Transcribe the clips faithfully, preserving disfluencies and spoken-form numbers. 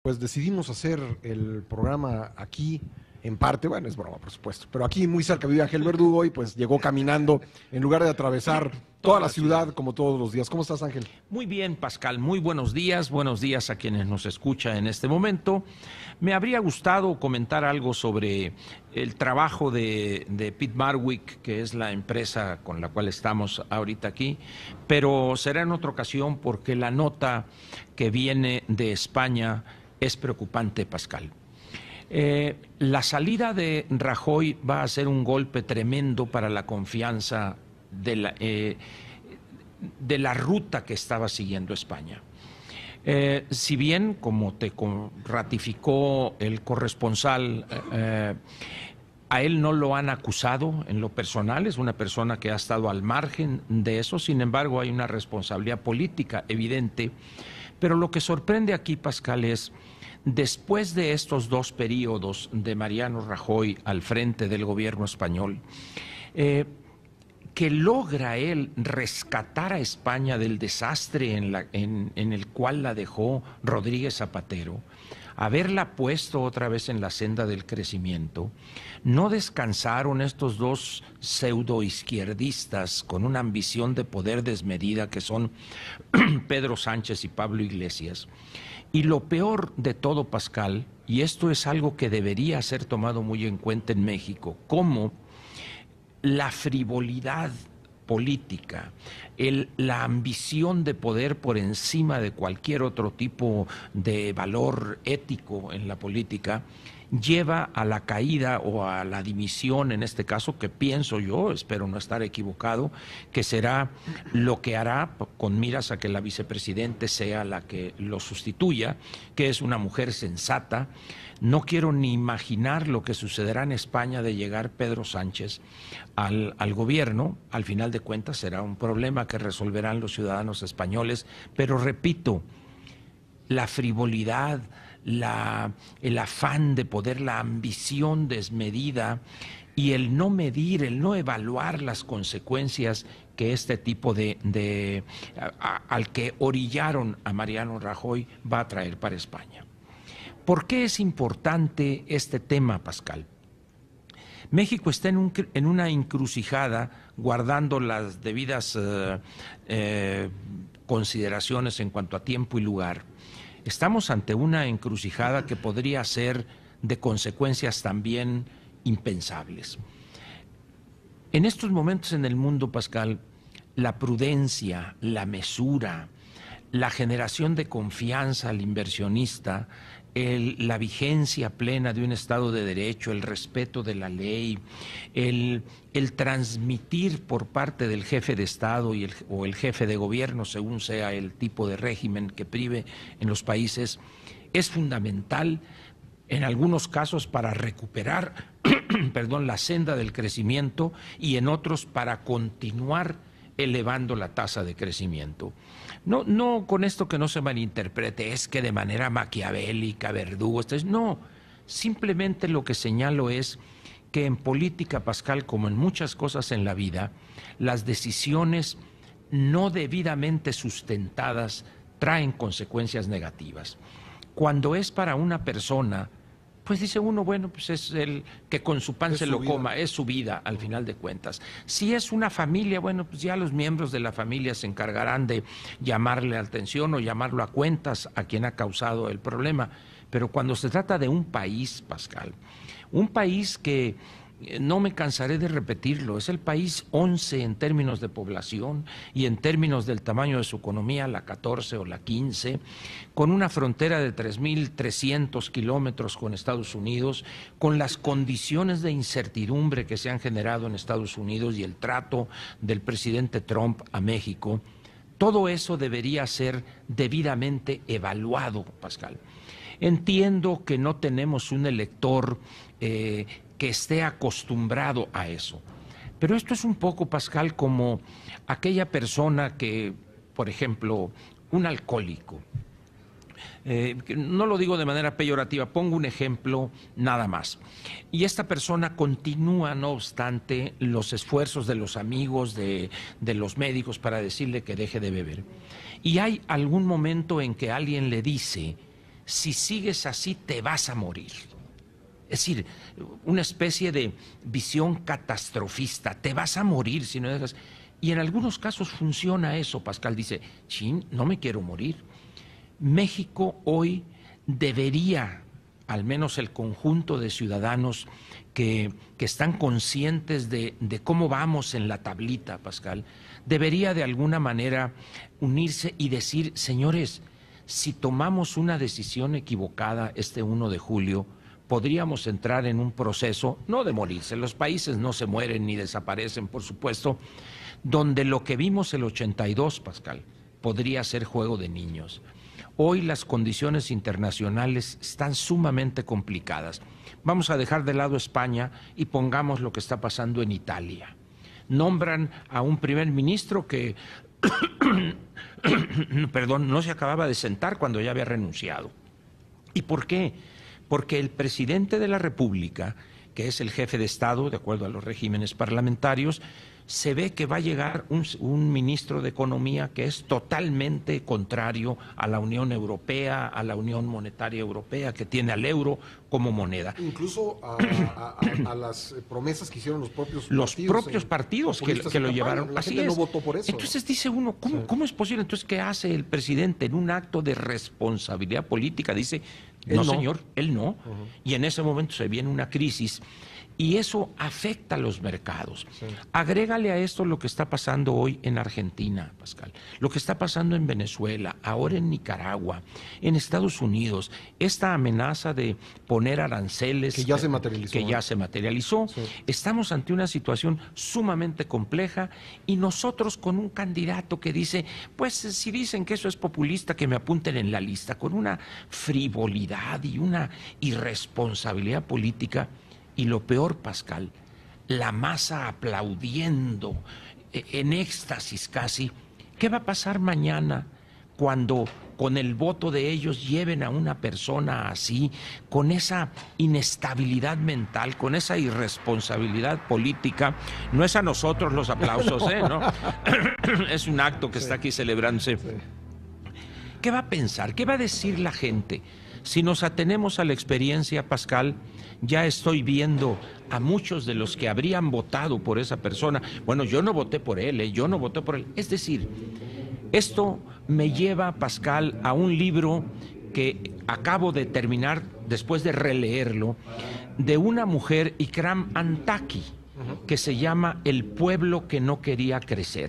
pues decidimos hacer el programa aquí, en parte, bueno, es broma, por supuesto, pero aquí muy cerca vive Ángel Verdugo y pues llegó caminando en lugar de atravesar toda la ciudad como todos los días. ¿Cómo estás, Ángel? Muy bien, Pascal, muy buenos días, buenos días a quienes nos escuchan en este momento. Me habría gustado comentar algo sobre el trabajo de, de Pitt Marwick, que es la empresa con la cual estamos ahorita aquí, pero será en otra ocasión porque la nota que viene de España es preocupante, Pascal. Eh, la salida de Rajoy va a ser un golpe tremendo para la confianza de la, eh, de la ruta que estaba siguiendo España. Eh, si bien, como te ratificó el corresponsal, eh, a él no lo han acusado en lo personal, es una persona que ha estado al margen de eso, sin embargo hay una responsabilidad política evidente, pero lo que sorprende aquí, Pascal, es después de estos dos periodos de Mariano Rajoy al frente del gobierno español, eh, que logra él rescatar a España del desastre en, la, en, en el cual la dejó Rodríguez Zapatero, haberla puesto otra vez en la senda del crecimiento. No descansaron estos dos pseudoizquierdistas con una ambición de poder desmedida que son Pedro Sánchez y Pablo Iglesias. Y lo peor de todo, Pascal, y esto es algo que debería ser tomado muy en cuenta en México, como la frivolidad política, el, la ambición de poder por encima de cualquier otro tipo de valor ético en la política, lleva a la caída o a la dimisión, en este caso, que pienso yo, espero no estar equivocado, que será lo que hará con miras a que la vicepresidente sea la que lo sustituya, que es una mujer sensata. No quiero ni imaginar lo que sucederá en España de llegar Pedro Sánchez al, al gobierno. Al final de cuentas será un problema que resolverán los ciudadanos españoles, pero repito, la frivolidad, La, el afán de poder, la ambición desmedida y el no medir, el no evaluar las consecuencias que este tipo de, de a, a, al que orillaron a Mariano Rajoy va a traer para España. ¿Por qué es importante este tema, Pascal? México está en, un, en una encrucijada, guardando las debidas eh, eh, consideraciones en cuanto a tiempo y lugar. Estamos ante una encrucijada que podría ser de consecuencias también impensables. En estos momentos en el mundo, Pascal, la prudencia, la mesura, la generación de confianza al inversionista, el, la vigencia plena de un Estado de Derecho, el respeto de la ley, el, el transmitir por parte del jefe de Estado y el, o el jefe de gobierno, según sea el tipo de régimen que prive en los países, es fundamental en algunos casos para recuperar perdón, la senda del crecimiento y en otros para continuar elevando la tasa de crecimiento. No, no con esto que no se malinterprete, es que de manera maquiavélica, Verdugo, esto es, no, simplemente lo que señalo es que en política, Pascal, como en muchas cosas en la vida, las decisiones no debidamente sustentadas traen consecuencias negativas. Cuando es para una persona, pues dice uno, bueno, pues es el que con su pan es se su lo vida. coma, es su vida al final de cuentas. Si es una familia, bueno, pues ya los miembros de la familia se encargarán de llamarle la atención o llamarlo a cuentas a quien ha causado el problema. Pero cuando se trata de un país, Pascal, un país que no me cansaré de repetirlo, es el país once en términos de población y en términos del tamaño de su economía, la catorce o la quince, con una frontera de tres mil trescientos kilómetros con Estados Unidos, con las condiciones de incertidumbre que se han generado en Estados Unidos y el trato del presidente Trump a México. Todo eso debería ser debidamente evaluado, Pascal. Entiendo que no tenemos un elector eh, que esté acostumbrado a eso. Pero esto es un poco, Pascal, como aquella persona que, por ejemplo, un alcohólico. Eh, no lo digo de manera peyorativa, pongo un ejemplo nada más. Y esta persona continúa, no obstante, los esfuerzos de los amigos, de, de los médicos para decirle que deje de beber. Y hay algún momento en que alguien le dice, si sigues así te vas a morir. Es decir, una especie de visión catastrofista, te vas a morir si no dejas. Y en algunos casos funciona eso. Pascal dice, chin, no me quiero morir. México hoy debería, al menos el conjunto de ciudadanos que, que están conscientes de, de cómo vamos en la tablita, Pascal, debería de alguna manera unirse y decir, señores, si tomamos una decisión equivocada este primero de julio, podríamos entrar en un proceso, no de morirse, los países no se mueren ni desaparecen, por supuesto, donde lo que vimos el ochenta y dos, Pascal, podría ser juego de niños. Hoy las condiciones internacionales están sumamente complicadas. Vamos a dejar de lado España y pongamos lo que está pasando en Italia. Nombran a un primer ministro que, perdón, no se acababa de sentar cuando ya había renunciado. ¿Y por qué? Porque el presidente de la República, que es el jefe de Estado, de acuerdo a los regímenes parlamentarios, se ve que va a llegar un, un ministro de Economía que es totalmente contrario a la Unión Europea, a la Unión Monetaria Europea, que tiene al euro como moneda. Incluso a, a, a, a las promesas que hicieron los propios los partidos. Los propios partidos que, que lo llevaron. La Así gente es. no votó por eso. Entonces dice uno, ¿cómo, sí. ¿cómo es posible? Entonces, ¿qué hace el presidente en un acto de responsabilidad política? Dice, no, no. señor, él no. Uh-huh. Y en ese momento se viene una crisis. Y eso afecta a los mercados. Sí. Agrégale a esto lo que está pasando hoy en Argentina, Pascal, lo que está pasando en Venezuela, ahora en Nicaragua, en Estados Unidos, esta amenaza de poner aranceles que ya se materializó. Que ya se materializó. Sí. Estamos ante una situación sumamente compleja y nosotros con un candidato que dice, pues si dicen que eso es populista, que me apunten en la lista, con una frivolidad y una irresponsabilidad política. Y lo peor, Pascal, la masa aplaudiendo, en éxtasis casi. ¿Qué va a pasar mañana cuando con el voto de ellos lleven a una persona así, con esa inestabilidad mental, con esa irresponsabilidad política? No es a nosotros los aplausos, ¿eh? ¿No? Es un acto que sí. está aquí celebrándose. Sí. ¿Qué va a pensar? ¿Qué va a decir la gente? Si nos atenemos a la experiencia, Pascal, ya estoy viendo a muchos de los que habrían votado por esa persona. Bueno, yo no voté por él, ¿eh? yo no voté por él. Es decir, esto me lleva, Pascal, a un libro que acabo de terminar, después de releerlo, de una mujer, Ikram Antaki, que se llama El pueblo que no quería crecer.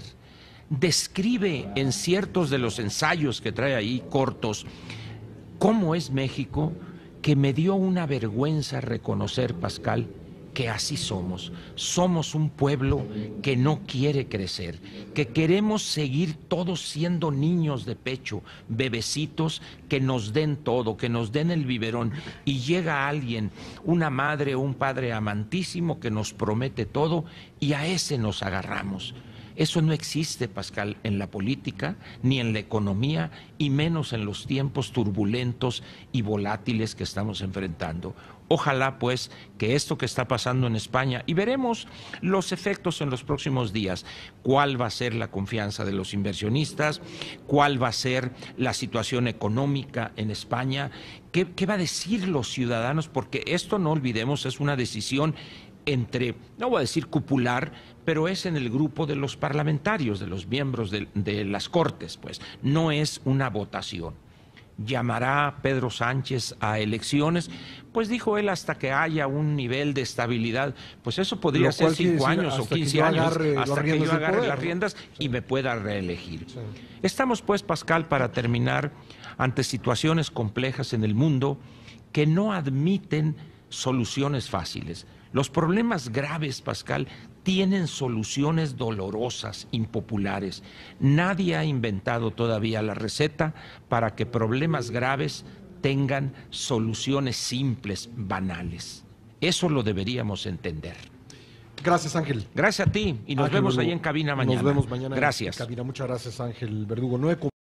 Describe en ciertos de los ensayos que trae ahí, cortos, cómo es México, que me dio una vergüenza reconocer, Pascal, que así somos. Somos un pueblo que no quiere crecer, que queremos seguir todos siendo niños de pecho, bebecitos que nos den todo, que nos den el biberón, y llega alguien, una madre o un padre amantísimo que nos promete todo y a ese nos agarramos. Eso no existe, Pascal, en la política, ni en la economía, y menos en los tiempos turbulentos y volátiles que estamos enfrentando. Ojalá, pues, que esto que está pasando en España, y veremos los efectos en los próximos días, cuál va a ser la confianza de los inversionistas, cuál va a ser la situación económica en España, qué, qué va a decir los ciudadanos, porque esto, no olvidemos, es una decisión entre, no voy a decir cupular, pero es en el grupo de los parlamentarios, de los miembros de, de las Cortes, pues, no es una votación. ¿Llamará Pedro Sánchez a elecciones? Pues dijo él, hasta que haya un nivel de estabilidad. Pues eso podría ser cinco años o quince años, hasta que yo agarre las riendas y me pueda reelegir. Sí. Estamos, pues, Pascal, para terminar, ante situaciones complejas en el mundo que no admiten soluciones fáciles. Los problemas graves, Pascal, tienen soluciones dolorosas, impopulares. Nadie ha inventado todavía la receta para que problemas graves tengan soluciones simples, banales. Eso lo deberíamos entender. Gracias, Ángel. Gracias a ti y nos Ángel vemos Verdugo. ahí en cabina mañana. Nos vemos mañana gracias. en cabina. Muchas gracias, Ángel Verdugo. nueve